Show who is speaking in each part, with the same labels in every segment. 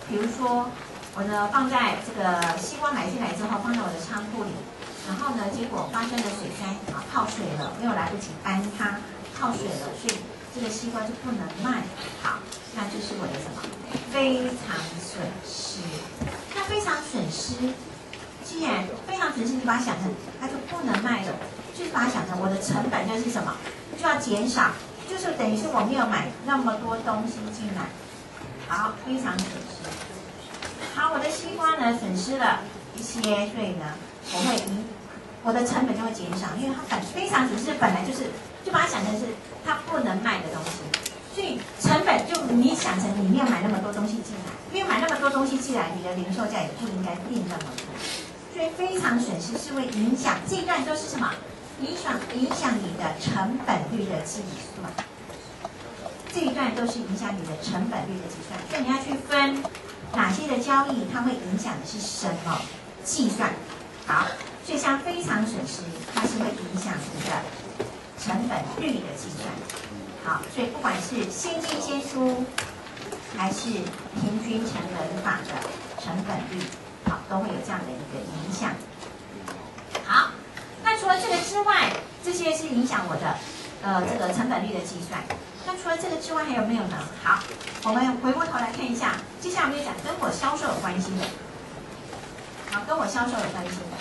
Speaker 1: 比如说我呢放在这个西瓜买进来之后，放在我的仓库里，然后呢，结果发生了水灾啊，泡水了，没有来不及搬它，泡水了，所以这个西瓜就不能卖。好，那就是我的什么？非常损失。那非常损失，既然非常损失，你把它想成它就不能卖了，就是把它想成我的成本就是什么，就要减少，就是等于是我没有买那么多东西进来。好，非常损失。好，我的西瓜呢损失了一些，所以呢，我的成本就会减少，因为它非常损失本来就把它想成是它不能卖的东西，所以成本就你想成你没有买那么多东西进来，没有买那么多东西进来，你的零售价也不应该定那么多，所以非常损失是会影响这一段都是什么？影响你的成本率的计算。这一段都是影响你的成本率的计算，所以你要去分哪些的交易，它会影响的是什么计算。好，所以像非常损失，它是会影响你的成本率的计算。好，所以不管是先进先出，还是平均成本法的成本率，好，都会有这样的一个影响。好，那除了这个之外，这些是影响我的这个成本率的计算。那除了这个之外还有没有呢？好，我们回过头来看一下，接下来我们就讲跟我销售有关系的。好，跟我销售有关系的。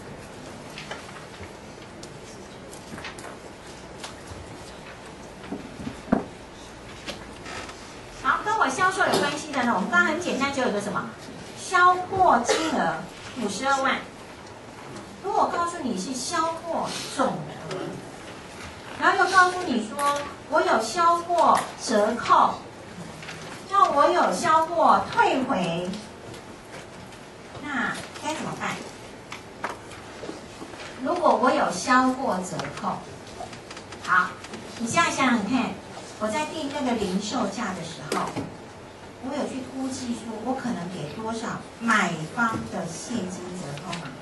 Speaker 1: 好，跟我销售有关系的呢，我们刚刚很简单，就有一个什么销货金额52万。如果我告诉你是销货总额，然后又告诉你说我有销货折扣，那我有销货退回，那该怎么办？如果我有销货折扣，好，你现在想想看，我在定那个零售价的时候，我有去估计说我可能给多少买方的现金折扣吗？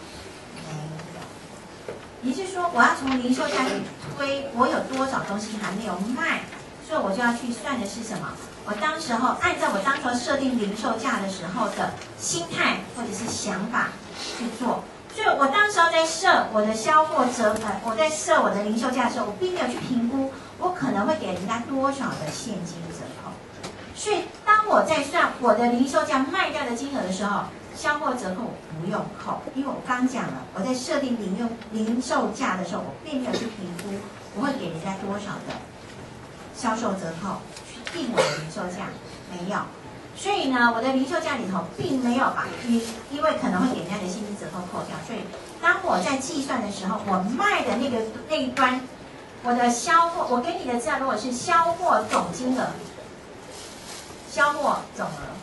Speaker 1: 也就是说，我要从零售价去推，我有多少东西还没有卖，所以我就要去算的是什么？我当时候按照我当时设定零售价的时候的心态或者是想法去做，所以我当时候在设我的销货我在设我的零售价的时候，我并没有去评估我可能会给人家多少的现金折扣，所以当我在算我的零售价卖掉的金额的时候，销货折扣我不用扣，因为我刚讲了，我在设定零售价的时候，我并没有去评估我会给人家多少的销售折扣去定我的零售价，没有。所以呢，我的零售价里头并没有把因为可能会给人家的现金折扣扣掉，所以当我在计算的时候，我卖的那一端，我的销货，我给你的资料如果是销货总金额，销货总额。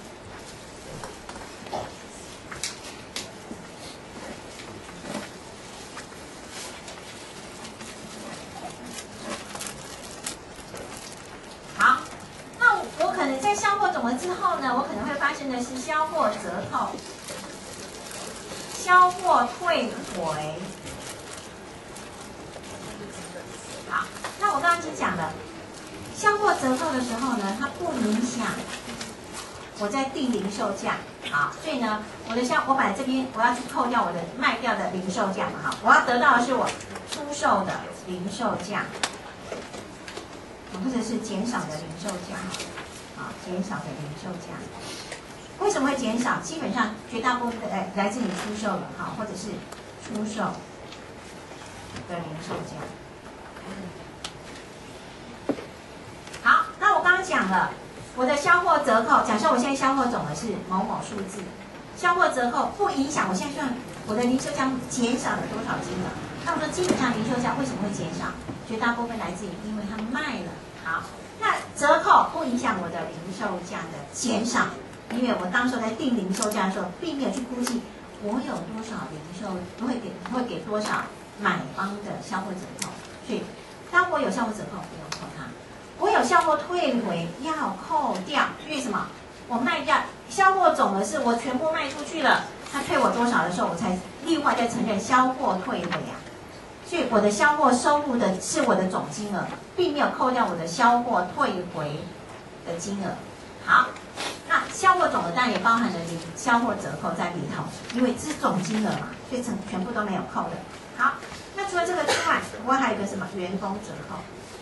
Speaker 1: 销货总额之后呢，我可能会发生的是销货折扣、销货退回。好，那我刚刚已经讲了，销货折扣的时候呢，它不影响我在定零售价。好，所以呢，我本来这边我要去扣掉我的卖掉的零售价嘛，好，我要得到的是我出售的零售价，或者是减少的零售价。啊，减少的零售价，为什么会减少？基本上绝大部分的来自你出售了哈，或者是出售的零售价。好，那我刚刚讲了我的销货折扣，假设我现在销货总额是某某数字，销货折扣不影响我现在算我的零售价减少了多少金额。那我说基本上零售价为什么会减少？绝大部分来自于因为它卖了。好。那折扣不影响我的零售价的减少，因为我当时在定零售价的时候，并没有去估计我有多少零售会给多少买方的销货折扣，所以当我有销货折扣不用扣它，我有销货退回要扣掉，因为什么？我卖掉销货总额是我全部卖出去了，他退我多少的时候，我才另外再承认销货退回啊。所以我的销货收入的是我的总金额，并没有扣掉我的销货退回的金额。好，那销货总额当然也包含了销货折扣在里头，因为这是总金额嘛，所以全部都没有扣的。好，那除了这个之外，我还有一个什么员工折扣？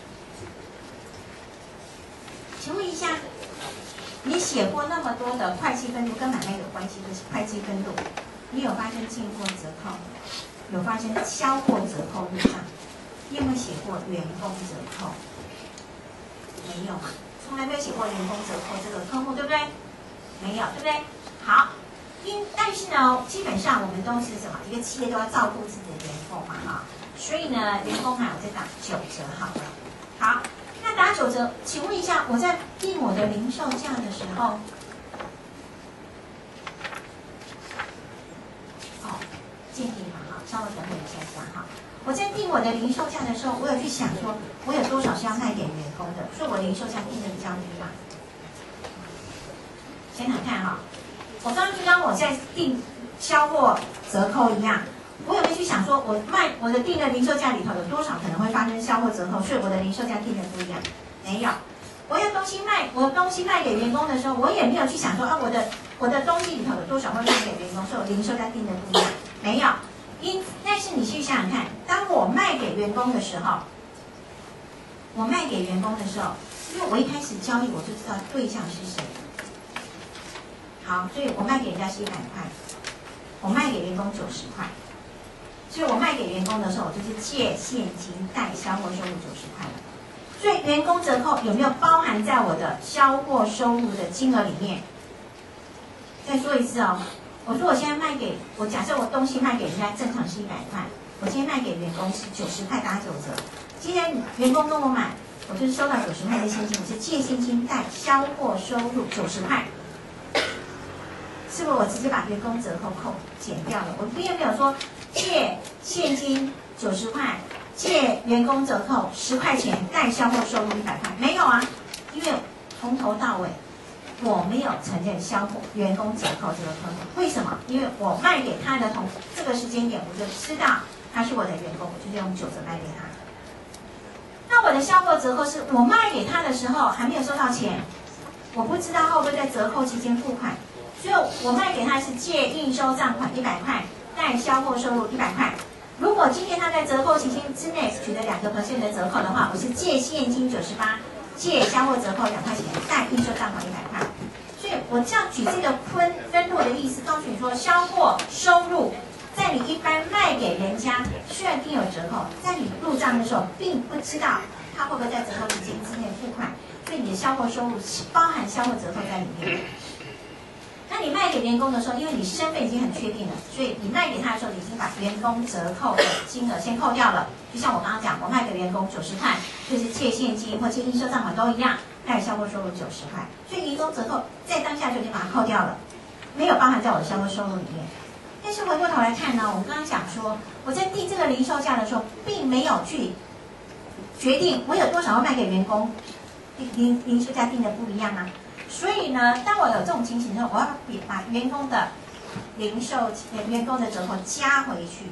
Speaker 1: 请问一下，你写过那么多的会计分录跟买卖有关系的会计分录，你有发生进货折扣，有发生销货折扣入账，你有没有写过员工折扣？没有嘛，从来没有写过员工折扣这个科目，对不对？没有，对不对？好，但是呢，基本上我们都是什么？一个企业都要照顾自己的员工嘛，哈，所以呢，员工还有在打9折好了。好，那打9折，请问一下，我在定我的零售价的时候，建议嘛，哈，稍微等我一下哈。我在定我的零售价的时候，我有去想说，我有多少是要卖给员工的，所以我零售价定的比较低嘛。先来看哈，我刚刚就跟我在定销货折扣一样，我有没有去想说，我的定的零售价里头有多少可能会发生销货折扣，所以我的零售价定的不一样？没有。我的东西卖给员工的时候，我也没有去想说啊，我的东西里头有多少会卖给员工，所以我零售价定的不一样。没有。但是你去想想看，当我卖给员工的时候，因为我一开始交易我就知道对象是谁。好，所以我卖给人家是100块，我卖给员工90块，所以我卖给员工的时候，我就是借现金贷销货收入90块了。所以员工折扣有没有包含在我的销货收入的金额里面？再说一次哦，我说我现在假设我东西卖给人家正常是100块，我今天卖给员工是90块打9折。今天员工跟我买，我就是收到90块的现金，我是借现金贷销货收入90块。是不是我直接把员工折扣减掉了？我并没有说借现金90块，借员工折扣10块钱，贷销货收入100块，没有啊，因为从头到尾我没有承认员工折扣这个科目。为什么？因为我卖给他的这个时间点，我就知道他是我的员工，我就用9折卖给他。那我的销货折扣是我卖给他的时候还没有收到钱，我不知道会不会在折扣期间付款。所以我卖给他是借应收账款100块，贷销货收入100块。如果今天他在折扣期间之内取得2% 的折扣的话，我是借现金98，借销货折扣2块钱，贷应收账款100块。所以我这样举这个分录的意思，告诉你说，销货收入在你一般卖给人家，虽然定有折扣，在你入账的时候，并不知道他会不会在折扣期间之内付款，所以你的销货收入包含销货折扣在里面。那你卖给员工的时候，因为你身份已经很确定了，所以你卖给他的时候，你已经把员工折扣的金额先扣掉了。就像我刚刚讲，我卖给员工90块，就是借现金或借应收账款都一样，贷销货收入90块，所以员工折扣在当下就已经把它扣掉了，没有包含在我的销货收入里面。但是回过头来看呢，我们刚刚讲说，我在定这个零售价的时候，并没有去决定我有多少会卖给员工，零售价定的不一样啊。所以呢，当我有这种情形的时候，我要把员工的员工的折扣加回去。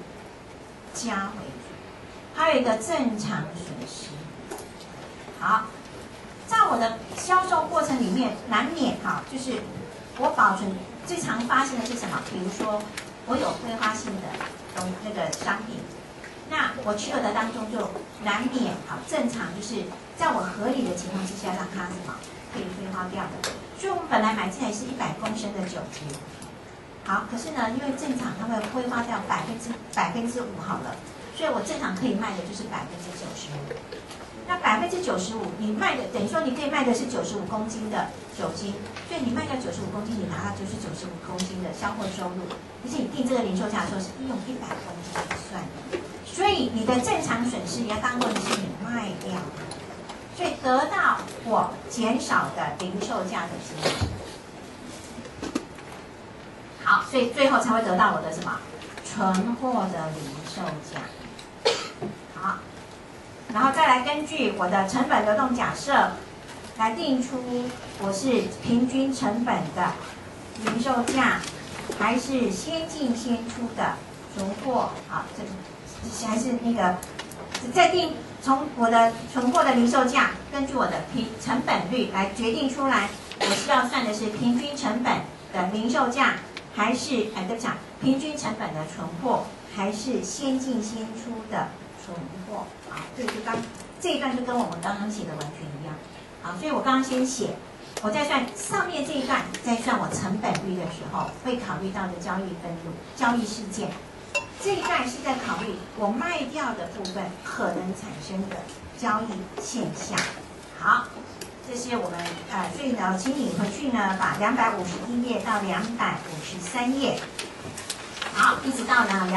Speaker 1: 还有一个正常损失。好，在我的销售过程里面，难免就是我保存最常发生的是什么？比如说我有挥发性的那个商品，那我取得当中就难免正常就是在我合理的情况之下，让它什么？可以挥发掉的，所以我们本来买进来是100公升的酒精，好，可是呢，因为正常它会挥发掉5%好了，所以我正常可以卖的就是95%。那95%你卖的等于说你可以卖的是95公斤的酒精，所以你卖掉95公斤，你拿到就是95公斤的销货收入，而且你定这个零售价的时候是用100公斤来算的，所以你的正常损失也要当做你是你卖掉的。所以得到我减少的零售价的金额，好，所以最后才会得到我的什么存货的零售价。好，然后再来根据我的成本流动假设来定出我是平均成本的零售价，还是先进先出的存货。好，这还是那个再定。从我的存货的零售价，根据我的成本率来决定出来我是要算的是平均成本的零售价，还是对不起，平均成本的存货，还是先进先出的存货？好，这一段就跟我们刚刚写的完全一样。好，所以我刚刚先写，我在算上面这一段，在算我成本率的时候，会考虑到的交易分录、交易事件。这一段是在考虑我卖掉的部分可能产生的交易现象。好，这是我们所以呢，请你回去呢，把251页到253页，好，一直到呢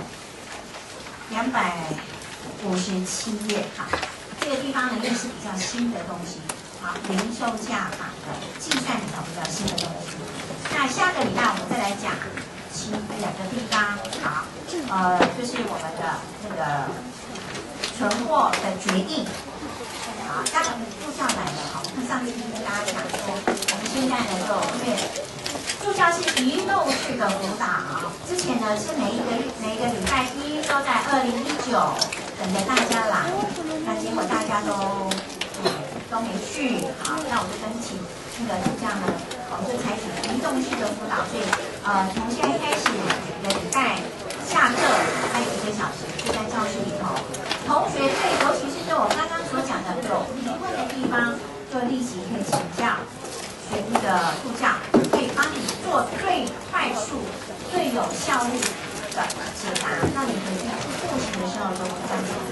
Speaker 1: 257页。好，这个地方呢，又是比较新的东西。好，零售价法的计算里头比较新的东西。那下个礼拜我们再来讲2个地方。好，就是我们的那个存货的决定。好，那助教来了。好，我看上次跟大家讲说，我们现在呢就因为助教是移动式的辅导，之前呢是每一个礼拜一都在2019等着大家来，那结果大家都没去。好，那我就跟那个助教呢，我们就采取移动式的辅导，所以从现在开始每个礼拜下课还有1个小时就在教室里头，同学尤其是对我刚刚所讲的有疑问的地方，就立即可以请教那个助教，可以帮你做最快速、最有效率的解答，让你回去复习的时候都不这样子。